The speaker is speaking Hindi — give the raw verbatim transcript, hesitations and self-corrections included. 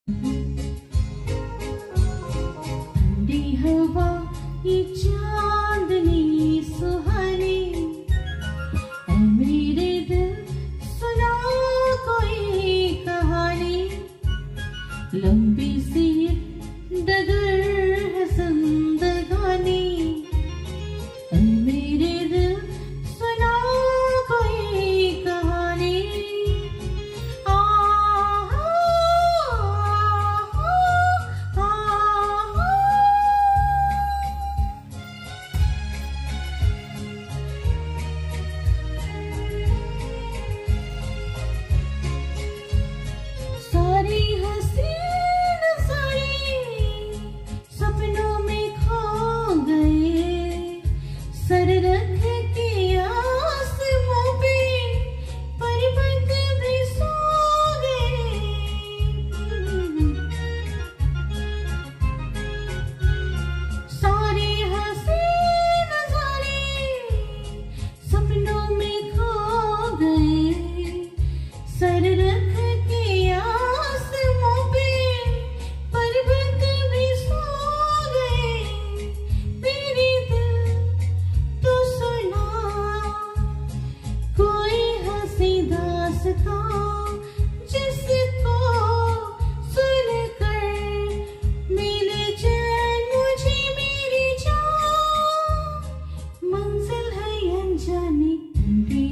ठंडी हवा ये चांदनी सुहानी, ऐ मेरे दिल सुना कोई कहानी। लंबी सी डगर है जिंदगानी, ऐ मेरे दिल सुना कोई कहानी। सारी हसीन सारी सपनों में खो गए, सर रख के आसमां पे पर्वत भी सो गए। सारी हसीन सारी सपनों में खो गए, सर रख के आसमां पे पर्वत भी सो गए। तेरी दिल तो सुना कोई हंसी दास्तां, जिसको सुनकर मिले चैन मुझे मेरी जान। मंजिल है अनजानी,